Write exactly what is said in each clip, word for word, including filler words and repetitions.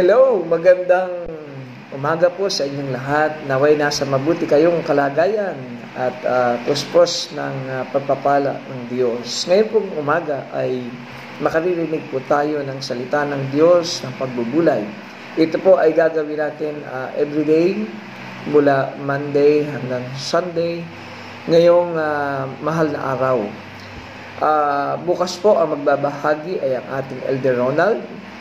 Hello, magandang umaga po sa inyong lahat. Naway nasa mabuti kayong kalagayan at uh, puspos ng uh, pagpapala ng Diyos. Ngayon pong umaga ay makaririnig po tayo ng salita ng Diyos, ng pagbubulay. Ito po ay gagawin natin uh, everyday, mula Monday hanggang Sunday, ngayong uh, mahal na araw. Uh, bukas po ang magbabahagi ay ang ating Elder Ronald.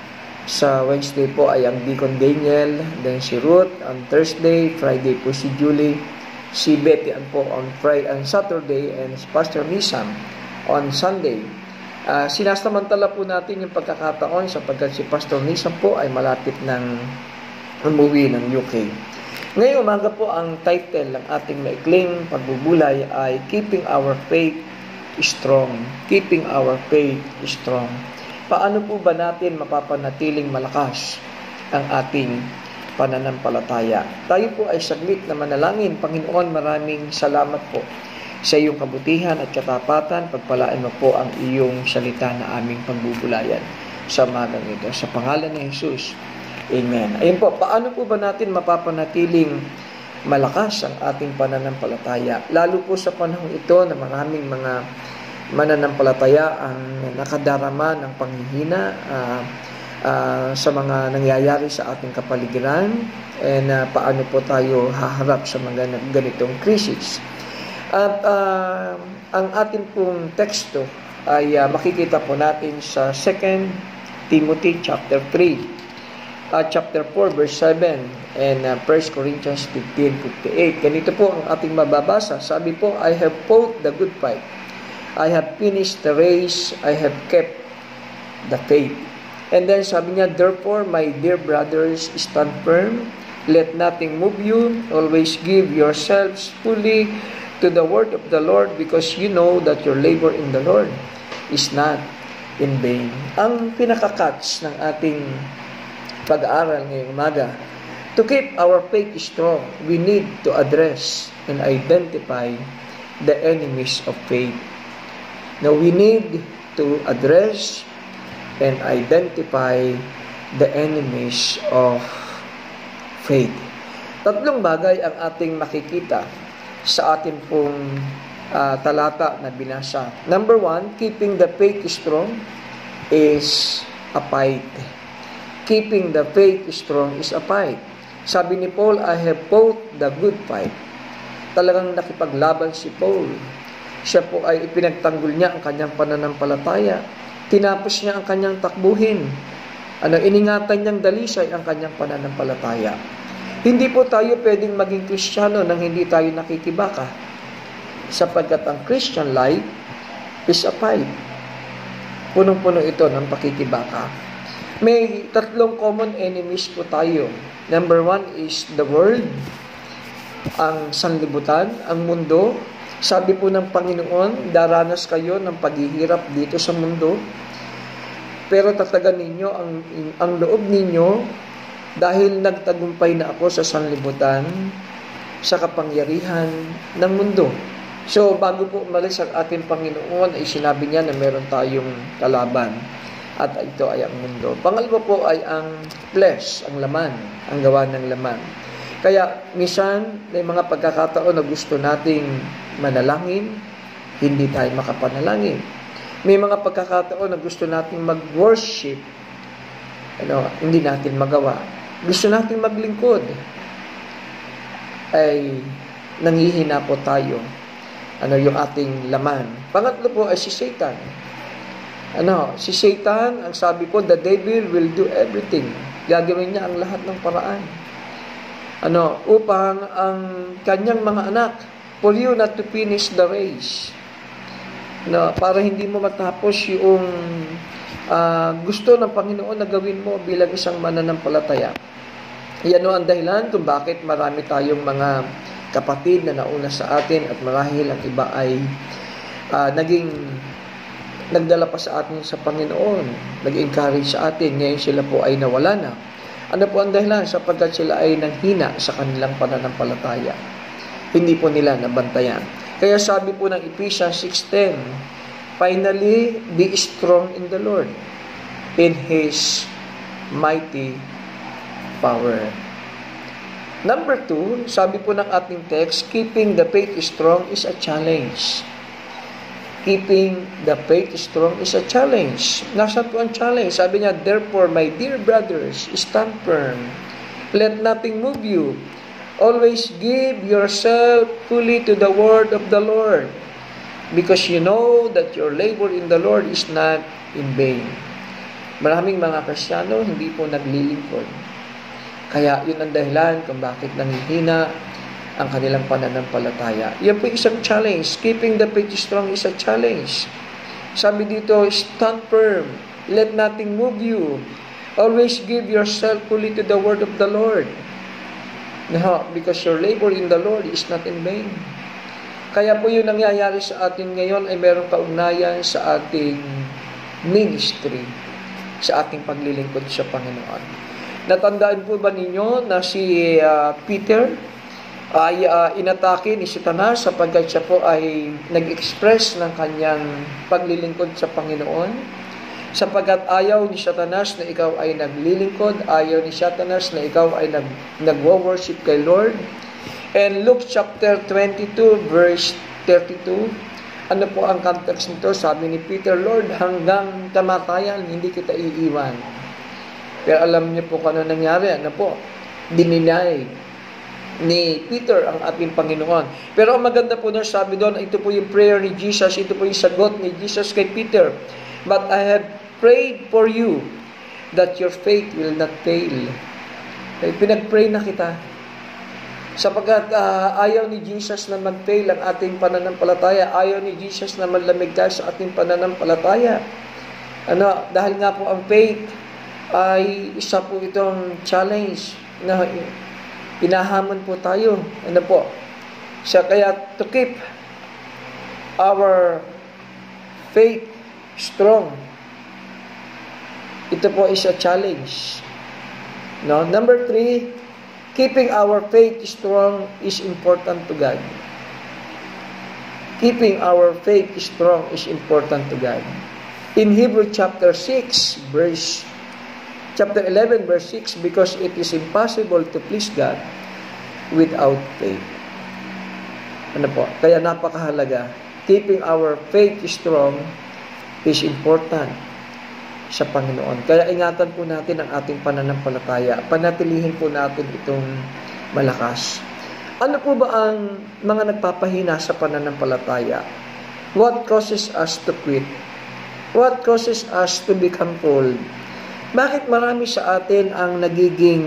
Sa Wednesday po ay ang Deacon Daniel, then si Ruth on Thursday, Friday po si Julie, si Betty an po on Friday and Saturday, and si Pastor Nisam on Sunday. Uh, sinasamantala po natin yung pagkakataon sapagkat si Pastor Nisam po ay malapit ng umuwi ng U K. Ngayong umaga po ang title ng ating maikling pagbubulay ay Keeping Our Faith Strong. Keeping Our Faith Strong. Paano po ba natin mapapanatiling malakas ang ating pananampalataya? Tayo po ay saglit na manalangin. Panginoon, maraming salamat po sa iyong kabutihan at katapatan. Pagpalaan mo po ang iyong salita na aming pagbubulayan sa umagang ito. Sa pangalan ni Jesus. Amen. Ayun po, paano po ba natin mapapanatiling malakas ang ating pananampalataya? Lalo po sa panahon ito na maraming mga mananampalataya ang nakadarama ng panghihina uh, uh, sa mga nangyayari sa ating kapaligiran, and uh, paano po tayo haharap sa mga ganitong krisis. At uh, ang ating pong teksto ay uh, makikita po natin sa Second Timothy chapter three, uh, chapter four verse seven, and uh, First Corinthians fifteen fifty-eight. Ganito po ang ating mababasa. Sabi po, I have fought the good fight. I have finished the race, I have kept the faith. And then sabi niya, therefore, my dear brothers, stand firm, let nothing move you, always give yourselves fully to the word of the Lord, because you know that your labor in the Lord is not in vain. Ang pinaka-catch ng ating pag-aaral ngayong umaga, to keep our faith strong, we need to address and identify the enemies of faith. Now, we need to address and identify the enemies of faith. Tatlong bagay ang ating makikita sa ating pong uh, talata na binasa. Number one, keeping the faith strong is a fight. Keeping the faith strong is a fight. Sabi ni Paul, I have fought the good fight. Talagang nakipaglaban si Paul. Siya po ay ipinagtanggol niya ang kanyang pananampalataya. Tinapos niya ang kanyang takbuhin. Ano, iningatan niyang dalisay ang kanyang pananampalataya. Hindi po tayo pwedeng maging Kristiyano nang hindi tayo nakikibaka. Sapagkat ang Christian life is a fight. Punong-puno ito ng pakikibaka. May tatlong common enemies po tayo. Number one is the world, ang sanlibutan, ang mundo. Sabi po ng Panginoon, daranas kayo ng paghihirap dito sa mundo, pero tatagan ninyo ang, ang loob ninyo dahil nagtagumpay na ako sa sanlibutan, sa kapangyarihan ng mundo. So, bago po umalis ang ating Panginoon, ay sinabi niya na meron tayong kalaban, at ito ay ang mundo. Pangalawa po ay ang flesh, ang laman, ang gawa ng laman. Kaya, minsan, may mga pagkakataon na gusto nating manalangin, hindi tayo makapanalangin. May mga pagkakataon na gusto nating mag-worship, ano, hindi natin magawa. Gusto nating maglingkod, ay nanghihina po tayo. Ano, yung ating laman. Pangatlo po ay si Satan. Ano, si Satan, ang sabi po, the devil will do everything. Gagawin niya ang lahat ng paraan. Ano, upang ang kanyang mga anak, for you not to finish the race. No, para hindi mo matapos yung uh, gusto ng Panginoon na gawin mo bilang isang mananampalataya. Yan o ang dahilan kung bakit marami tayong mga kapatid na nauna sa atin at marahil ang iba ay uh, naging nagdala pa sa atin sa Panginoon, nag-encourage sa atin, ngayon sila po ay nawala na. Ano po ang dahilan? Sapagkat sila ay nanghina sa kanilang pananampalataya. Hindi po nila nabantayan. Kaya sabi po ng Ephesians six ten, finally, be strong in the Lord, in His mighty power. Number two, sabi po ng ating text, keeping the faith strong is a challenge. Keeping the faith strong is a challenge. Nasaan po ang challenge? Sabi niya, therefore, my dear brothers, stand firm. Let nothing move you. Always give yourself fully to the word of the Lord, because you know that your labor in the Lord is not in vain. Maraming mga Kristiyano hindi po naglilingkod. Kaya yun ang dahilan kung bakit nanghihina ang kanilang pananampalataya. Yan po isang challenge. Keeping the faith strong is a challenge. Sabi dito, stand firm. Let nothing move you. Always give yourself fully to the word of the Lord. No, because your labor in the Lord is not in vain. Kaya po yung nangyayari sa atin ngayon ay merong kaugnayan sa ating ministry, sa ating paglilingkod sa Panginoon. Natandaan po ba ninyo na si uh, Peter ay uh, inatake ni Satanas sapagkat siya po ay nag-express ng kanyang paglilingkod sa Panginoon? Sapagkat ayaw ni Satanas na ikaw ay naglilingkod, ayaw ni Satanas na ikaw ay nag, nagwo-worship kay Lord. And Luke chapter twenty-two verse thirty-two, ano po ang context nito? Sabi ni Peter, Lord, hanggang kamatayan, hindi kita iiwan. Pero alam niyo po kung ano nangyari, ano po? Dininay ni Peter ang ating Panginoon. Pero ang maganda po na sabi doon, ito po yung prayer ni Jesus, ito po yung sagot ni Jesus kay Peter. But I have prayed for you that your faith will not fail. Ay, pinag-pray na kita. Sapagkat uh, ayaw ni Jesus na mag-fail ang ating pananampalataya. Ayaw ni Jesus na malamig tayo sa ating pananampalataya. Ano, dahil nga po ang faith ay isa po itong challenge na inahamon po tayo. Ano po? Siya kaya to keep our faith strong. Ito po is a challenge. No? Number three, keeping our faith strong is important to God. Keeping our faith strong is important to God. In Hebrew chapter six, verse chapter eleven, verse six, because it is impossible to please God without faith. Ano po? Kaya napakahalaga. Keeping our faith strong is important sa Panginoon. Kaya ingatan po natin ang ating pananampalataya. Panatilihin po natin itong malakas. Ano po ba ang mga nagpapahina sa pananampalataya? What causes us to quit? What causes us to become cold? Bakit marami sa atin ang nagiging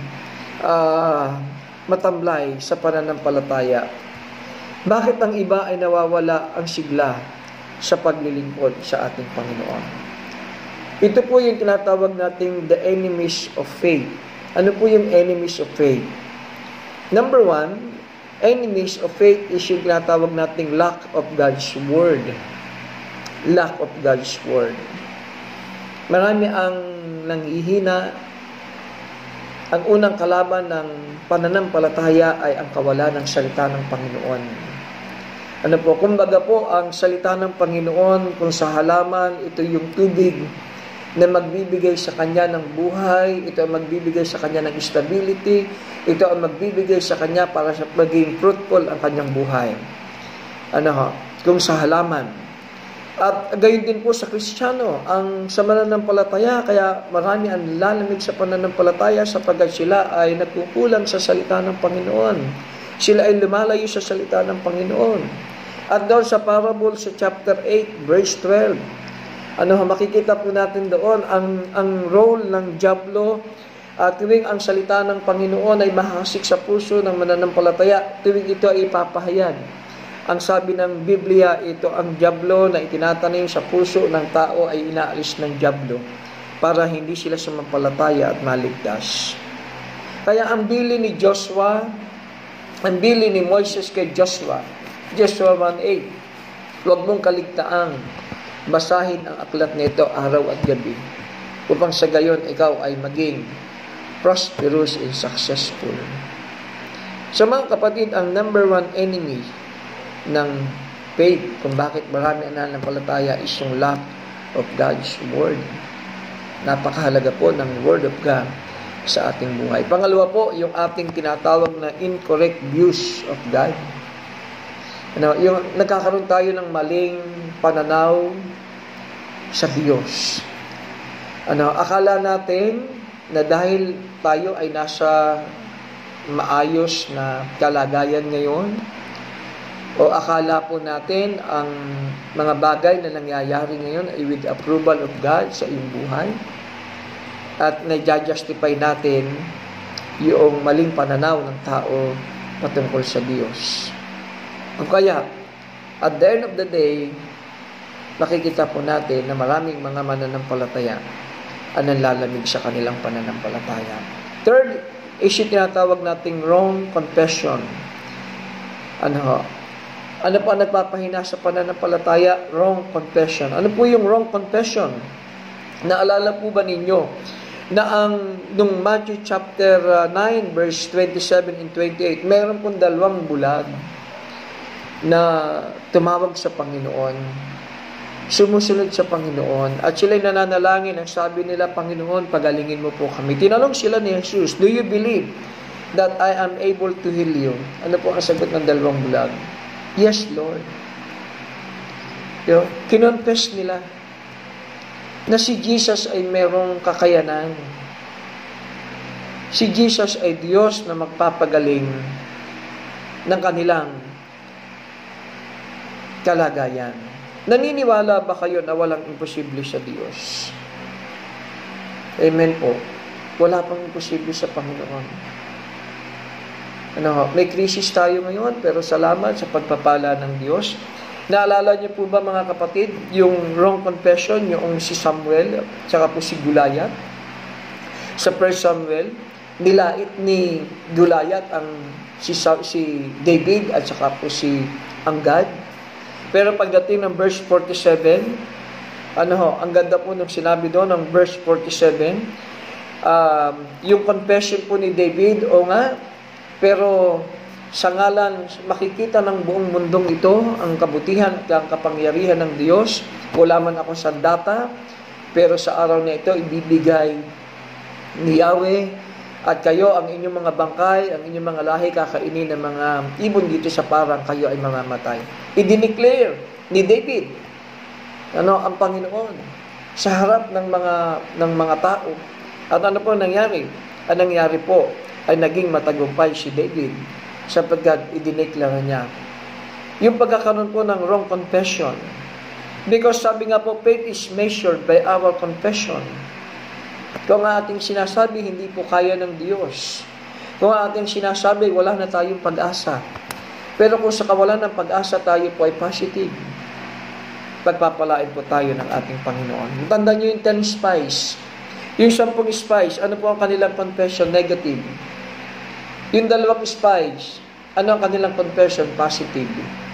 uh, matamlay sa pananampalataya? Bakit ang iba ay nawawala ang sigla sa paglilingkod sa ating Panginoon? Ito po yung tinatawag nating the enemies of faith. Ano po yung enemies of faith? Number one, enemies of faith is yung tinatawag nating lack of God's Word. Lack of God's Word. Marami ang nanghihina. Ang unang kalaban ng pananampalataya ay ang kawalan ng salita ng Panginoon. Ano po, kumbaga po, ang salita ng Panginoon, kung sa halaman, ito yung tubig na magbibigay sa kanya ng buhay, ito ang magbibigay sa kanya ng stability, ito ang magbibigay sa kanya para sa maging fruitful ang kanyang buhay. Ano ho? Kung sa halaman. At gayon din po sa Kristiyano, ang sa mananampalataya, kaya marami ang lalamig sa pananampalataya sapagkat sila ay nagkukulang sa salita ng Panginoon. Sila ay lumalayo sa salita ng Panginoon. At doon sa parable sa chapter eight, verse twelve, ano, makikita po natin doon ang, ang role ng dyablo at tuwing ang salita ng Panginoon ay mahasik sa puso ng mananampalataya, tuwing ito ay ipapahayag. Ang sabi ng Biblia, ito ang dyablo na itinatanim sa puso ng tao ay inaalis ng dyablo para hindi sila sumampalataya at maligtas. Kaya ang bili ni Joshua, ang bili ni Moises kay Joshua, Joshua one eight, huwag mong kaligtaang basahin ang aklat nito araw at gabi upang sa gayon ikaw ay maging prosperous and successful. Sa mga kapatid, ang number one enemy ng faith, kung bakit marami ang nananampalataya, is yung lack of God's Word. Napakahalaga po ng Word of God sa ating buhay. Pangalawa po, yung ating tinatawag na incorrect views of God. Ano, yung nagkakaroon tayo ng maling pananaw sa Diyos. Ano, akala natin na dahil tayo ay nasa maayos na kalagayan ngayon, o akala po natin ang mga bagay na nangyayari ngayon ay with approval of God sa iyong buhay, at na-justify natin yung maling pananaw ng tao patungkol sa Diyos. O kaya, at the end of the day, makikita po natin na maraming mga mananampalataya ang nanlalamig sa kanilang pananampalataya. Third is yung tinatawag nating wrong confession. Ano ho? Ano po ang nagpapahina sa pananampalataya? Wrong confession. Ano po yung wrong confession? Naalala po ba ninyo na ang nung Matthew chapter nine verse twenty-seven and twenty-eight, mayroon pong dalawang bulag na tumawag sa Panginoon, sumusunod sa Panginoon, at sila'y nananalangin. Ang sabi nila, Panginoon, pagalingin mo po kami. Tinanong sila ni Jesus, do you believe that I am able to heal you? Ano po ang sagot ng dalawang bulag? Yes, Lord. Yo, kinonfess nila na si Jesus ay merong kakayanan. Si Jesus ay Diyos na magpapagaling ng kanilang kalagayan. Naniniwala ba kayo na walang imposible sa Diyos? Amen po. Wala pang imposible sa Panginoon. Ano, may krisis tayo ngayon, pero salamat sa pagpapala ng Diyos. Naalala niyo po ba, mga kapatid, yung wrong confession, yung si Samuel, tsaka po si Gulayat? Sa First Samuel, nilait ni Gulayat ang si, si David at saka po si Anggad. Pero pagdating ng verse forty-seven, ano ho, ang ganda po nung sinabi doon ng verse forty-seven, um, yung confession po ni David, o nga, pero sa ngalan, makikita ng buong mundong ito ang kabutihan at ang kapangyarihan ng Diyos. Wala man ako sandata, pero sa araw na ito, ibibigay ni Yahweh, at kayo, ang inyong mga bangkay, ang inyong mga lahi, kakainin ng mga ibon dito sa parang kayo ay mamamatay. I-declare ni David, ano, ang Panginoon, sa harap ng mga, ng mga tao. At ano po nangyari? Ang nangyari po, ay naging matagumpay si David, sapagkat idineklara niya yung pagkakaroon po ng wrong confession. Because sabi nga po, faith is measured by our confession. Kung ang ating sinasabi, hindi po kaya ng Diyos. Kung ang ating sinasabi, wala na tayong pag-asa. Pero kung sa kawalan ng pag-asa tayo po ay positive, pagpapalain po tayo ng ating Panginoon. Tandaan nyo yung ten spies. Yung sampung spies, ano po ang kanilang confession? Negative. Yung dalawang spies, ano ang kanilang confession? Positive.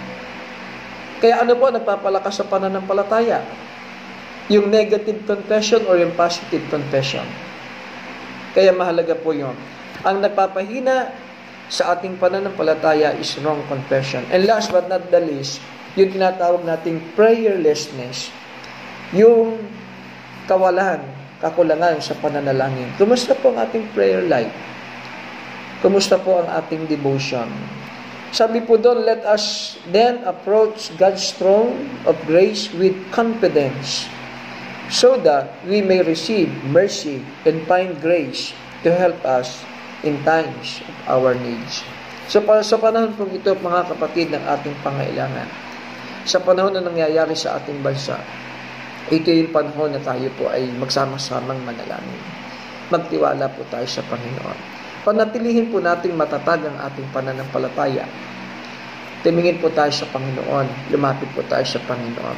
Kaya ano po nagpapalakas sa pananampalataya? Yung negative confession or yung positive confession? Kaya mahalaga po yun. Ang nagpapahina sa ating pananampalataya is wrong confession. And last but not the least, yung tinatawag nating prayerlessness. Yung kawalan, kakulangan sa pananalangin. Kumusta po ang ating prayer life? Kumusta po ang ating devotion? Sabi po doon, let us then approach God's throne of grace with confidence, so that we may receive mercy and find grace to help us in times of our needs. So, para sa panahon pong ito, mga kapatid, ng ating pangailangan, sa panahon na nangyayari sa ating bansa, ito yung panahon na tayo po ay magsama-samang manalangin. Magtiwala po tayo sa Panginoon. Panatilihin po nating matatag ang ating pananampalataya. Tumingin po tayo sa Panginoon. Lumapit po tayo sa Panginoon.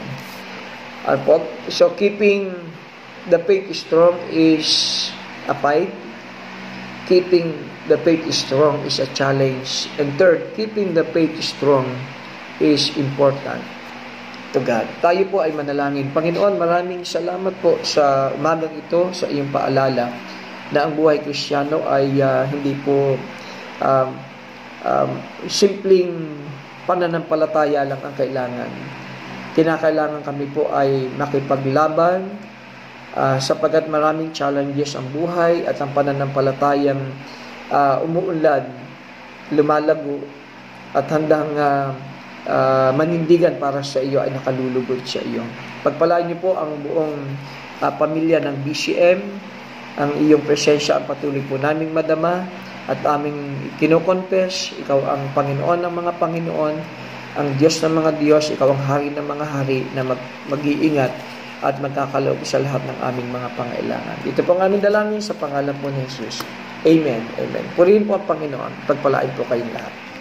So, keeping the faith strong is a fight. Keeping the faith strong is a challenge. And third, keeping the faith strong is important to God. Tayo po ay manalangin. Panginoon, maraming salamat po sa umagang ito, sa iyong paalala na ang buhay Kristiyano ay uh, hindi po um, um, simpleng pananampalataya lang ang kailangan. Kinakailangan kami po ay makipaglaban uh, sapagkat maraming challenges ang buhay at ang pananampalatayang uh, umuunlad, lumalago at handang uh, uh, manindigan para sa iyo ay nakalulugod sa iyo. Pagpalaan niyo po ang buong uh, pamilya ng B C M, ang iyong presensya ang patuloy po naming madama at aming kinoconfess, ikaw ang Panginoon ng mga Panginoon, ang Diyos ng mga Diyos, ikaw ang Hari ng mga Hari na mag, mag-iingat at magkakaloob sa lahat ng aming mga pangailangan. Ito po ang aming dalangin sa pangalan po ni Jesus. Amen. Amen. Purihin po ang Panginoon. Pagpalain po kayong lahat.